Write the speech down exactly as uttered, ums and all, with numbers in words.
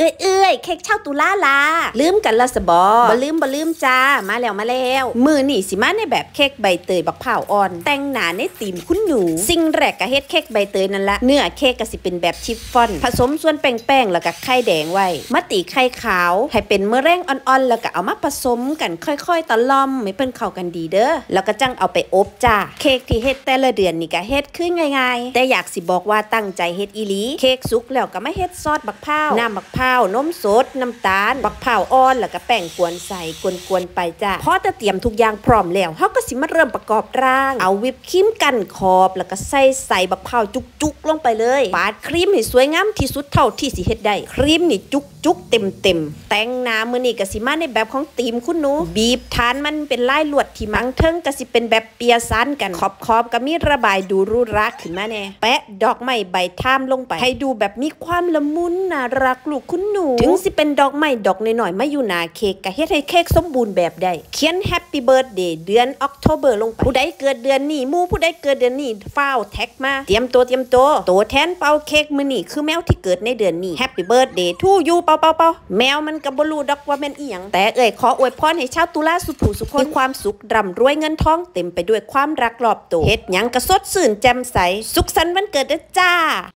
เอ้ยเอ้ยเค้กเช่าตุลาลาลืมกันละสบอบลืมบลืมจ้ามาแล้วมาแล้วมือนี่สิมาในแบบเค้กใบเตยบักเผาอ่อนแต่งหนาในตีมคุณหนูสิ่งแรกก็เฮ็ดเค้กใบเตยนั่นละเนื้อเค้กก็สิเป็นแบบชิฟฟ่อนผสมส่วนแป้งๆแล้วก็ไข่แดงไว้มาตีไข่ขาวให้เป็นเมล็ดอ่อนๆแล้วก็เอามาผสมกันค่อยๆตะล่อมให้เพิ่นเข้ากันดีเด้อแล้วก็จังเอาไปอบจ้าเค้กที่เฮ็ดแต่ละเดือนนี่ก็เฮ็ดขึ้นง่ายๆแต่อยากสิบอกว่าตั้งใจเฮ็ดอีหลีเค้กสุกแล้วก็มาเฮ็ดซอสบักเผาน้ำบักเผานมสดน้ำตาลบักเผาอ่อนแล้วก็แป้งกวนใส่กวนๆไปจ้าพอจะเตรียมทุกอย่างพร้อมแล้วเฮาก็สิมาเริ่มประกอบร่างเอาวิปครีมกันขอบแล้วก็ใส่ใส่บักเผาจุกๆลงไปเลยปาดครีมให้สวยงามที่สุดเท่าที่สิเฮ็ดได้ครีมนี่จุกๆเต็มๆแต่งหน้ามื้อนี้ก็สิมาในแบบของธีมคุณหนูบีบฐานมันเป็นลายลวดที่มังเทิงก็สิเป็นแบบเปียซันกันขอบๆก็มีระบายดูรูรักขึ้นมาแน่แปะดอกไม้ใบท่ามลงไปให้ดูแบบมีความละมุนน่ารักลูกคุณหนูถึงสิเป็นดอกไม้ดอกน้อยๆมาอยู่หน้าเค้กก็เฮ็ดให้เค้กสมบูรณ์แบบได้เขียน Happy Birthday เดือนออกโทเบอร์ลงไปผู้ใดเกิดเดือนนี้หมู่ผู้ใดเกิดเดือนนี้ฟ้าวแท็กมาเตรียมตัวเตรียมตัวโตแทนเป่าเค้กมื้อนี้คือแมวที่เกิดในเดือนนี้ Happy Birthday to you เป่าๆๆแมวมันก็บ่รู้ดอกว่าแม่นอีหยังแต่เอ่ยขออวยพรให้ชาวตุลาสุขสุขคนความสุขร่ำรวยเงินทองเต็มไปด้วยความรักรอบตัวเฮ็ดหยังก็สดชื่นแจ่มใสสุขสันต์วันเกิดเด้อจ้า